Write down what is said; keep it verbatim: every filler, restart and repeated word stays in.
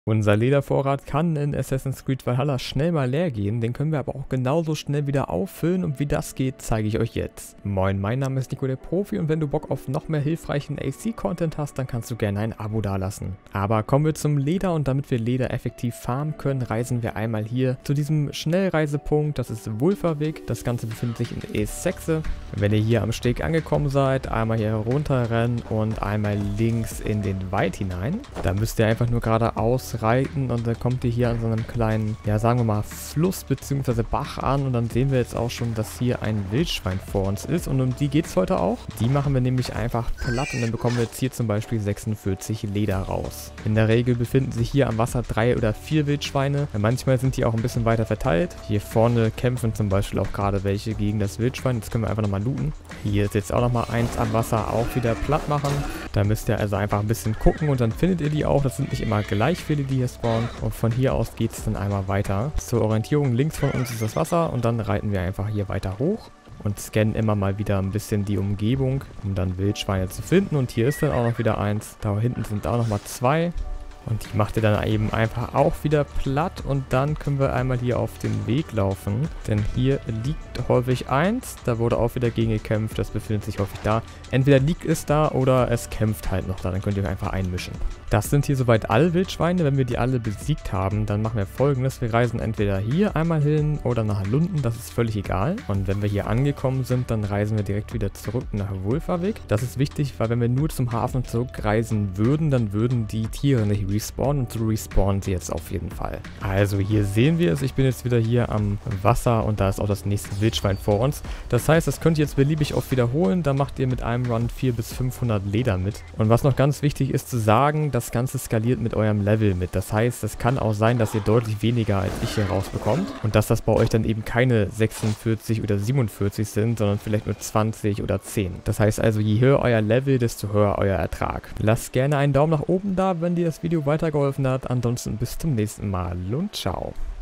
Unser Ledervorrat kann in Assassin's Creed Valhalla schnell mal leer gehen, den können wir aber auch genauso schnell wieder auffüllen und wie das geht, zeige ich euch jetzt. Moin, mein Name ist Nico der Profi und wenn du Bock auf noch mehr hilfreichen A C-Content hast, dann kannst du gerne ein Abo dalassen. Aber kommen wir zum Leder und damit wir Leder effektiv farmen können, reisen wir einmal hier zu diesem Schnellreisepunkt, das ist Wulverweg. Das Ganze befindet sich in Essexe. Wenn ihr hier am Steg angekommen seid, einmal hier runterrennen und einmal links in den Wald hinein. Da müsst ihr einfach nur geradeaus reiten und dann kommt ihr hier an so einem kleinen, ja sagen wir mal, Fluss bzw. Bach an und dann sehen wir jetzt auch schon, dass hier ein Wildschwein vor uns ist und um die geht es heute auch. Die machen wir nämlich einfach platt und dann bekommen wir jetzt hier zum Beispiel sechsundvierzig Leder raus. In der Regel befinden sich hier am Wasser drei oder vier Wildschweine. Manchmal sind die auch ein bisschen weiter verteilt. Hier vorne kämpfen zum Beispiel auch gerade welche gegen das Wildschwein. Jetzt können wir einfach nochmal looten. Hier ist jetzt auch nochmal eins am Wasser auch wieder platt machen. Da müsst ihr also einfach ein bisschen gucken und dann findet ihr die auch. Das sind nicht immer gleich viele, die hier spawnen. Und von hier aus geht es dann einmal weiter. Zur Orientierung links von uns ist das Wasser und dann reiten wir einfach hier weiter hoch und scannen immer mal wieder ein bisschen die Umgebung, um dann Wildschweine zu finden. Und hier ist dann auch noch wieder eins. Da hinten sind auch nochmal zwei. Und die macht ihr dann eben einfach auch wieder platt und dann können wir einmal hier auf den Weg laufen. Denn hier liegt häufig eins, da wurde auch wieder gegen gekämpft, das befindet sich häufig da. Entweder liegt es da oder es kämpft halt noch da, dann könnt ihr euch einfach einmischen. Das sind hier soweit alle Wildschweine. Wenn wir die alle besiegt haben, dann machen wir Folgendes. Wir reisen entweder hier einmal hin oder nach Lunden, das ist völlig egal. Und wenn wir hier angekommen sind, dann reisen wir direkt wieder zurück nach Wulverweg. Das ist wichtig, weil wenn wir nur zum Hafen zurückreisen würden, dann würden die Tiere nicht respawnen und so respawnen sie jetzt auf jeden Fall. Also hier sehen wir es. Ich bin jetzt wieder hier am Wasser und da ist auch das nächste Wildschwein vor uns. Das heißt, das könnt ihr jetzt beliebig oft wiederholen. Da macht ihr mit einem Run vierhundert bis fünfhundert Leder mit. Und was noch ganz wichtig ist zu sagen, dass das Ganze skaliert mit eurem Level mit. Das heißt, es kann auch sein, dass ihr deutlich weniger als ich hier rausbekommt und dass das bei euch dann eben keine sechsundvierzig oder siebenundvierzig sind, sondern vielleicht nur zwanzig oder zehn. Das heißt also, je höher euer Level, desto höher euer Ertrag. Lasst gerne einen Daumen nach oben da, wenn dir das Video weitergeholfen hat. Ansonsten bis zum nächsten Mal und ciao.